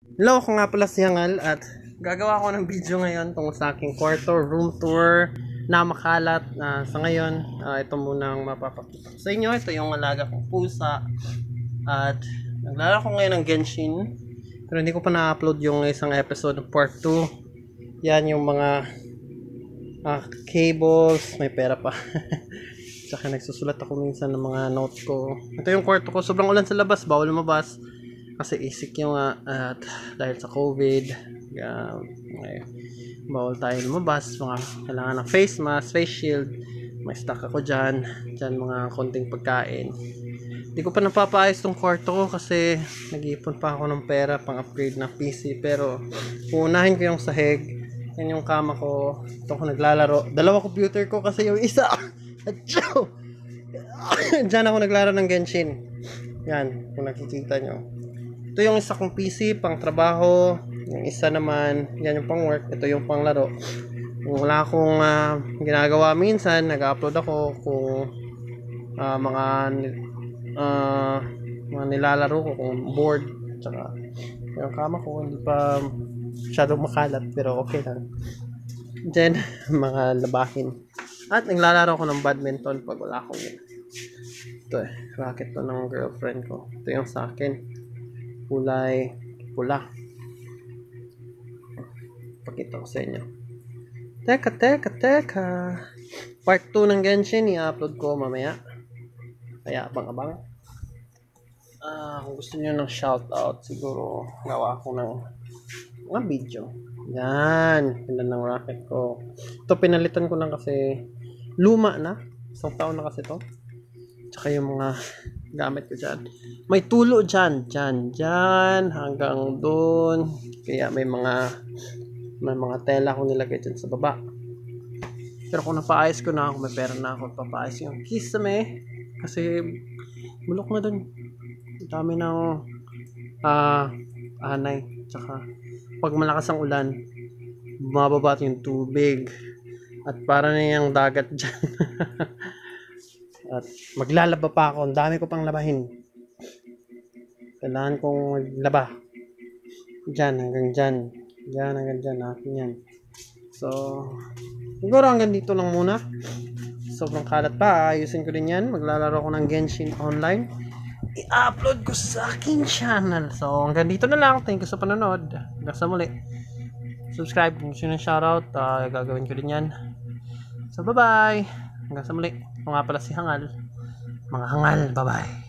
Hello, ako nga pala si Hangal at gagawa ko ng video ngayon tungkol sa aking kwarto, room tour na makalat. Sa ngayon, ito muna ang mapapakita ko sa inyo. Ito yung alaga kong pusa at naglalaro ko ngayon ng Genshin, pero hindi ko pa na-upload yung isang episode ng part 2. Yan yung mga cables, may pera pa. Tsaka nagsusulat ako minsan ng mga notes ko. Ito yung kwarto ko, sobrang ulan sa labas, bawal lumabas kasi isik yung at dahil sa COVID, bawal tayo lumabas. Kailangan ng face mask, face shield, may stock ako dyan mga konting pagkain. Hindi ko pa napapaayos tong kwarto ko kasi nag-iipon pa ako ng pera pang upgrade ng PC, pero uunahin ko yung sahig. Yan yung kama ko, ito ako naglalaro, dalawa computer ko kasi yung isa dyan ako naglaro ng Genshin. Yan, kung nakikita nyo, ito yung isa kong PC pang trabaho, yung isa naman yan yung pang work, ito yung pang laro. Kung wala akong ginagawa minsan, nag-upload ako kung mga nilalaro ko kung board. Tsaka yung kama ko hindi pa masyadong makalat, pero okay lang. Then mga labahin, at naglalaro ko ng badminton pag wala akong ito racket to ng girlfriend ko. Ito yung sa akin, kulay pula. Pakita ko sa inyo. Teka. Part 2 ng Genshin, i-upload ko mamaya. Kaya abang-abang. Kung gusto niyo ng shoutout, siguro gawa ko ng mga video. Yan. Pinan ng racket ko. Ito pinalitan ko lang kasi luma na. 1 taon na kasi to. Tsaka yung mga gamit ko dyan, may tulo dyan hanggang doon, kaya may mga tela akong nilagay dyan sa baba. Pero kung napaayos ko na, ako may pera na ako, papaayos yung kisame kasi bulok na doon. Dami ng anay. Tsaka pag malakas ang ulan, bumababa yung tubig at para na yung dagat dyan. At maglalaba pa ako. Ang dami ko pang labahin. Kailangan kong maglaba. Diyan, hanggang dyan. Diyan, hanggang dyan. Akin yan. So, siguro hanggang dito lang muna. Sobrang kalat pa. Ayusin ko din yan. Maglalaro ko ng Genshin online. I-upload ko sa aking channel. So, hanggang dito na lang. Thank you sa panonood. Hanggang sa muli. Subscribe kung gusto nyo ng shoutout. Gagawin ko din yan. So, bye-bye. Hanggang sa muli. Ako nga pala si Hangal. Mga Hangal, bye-bye.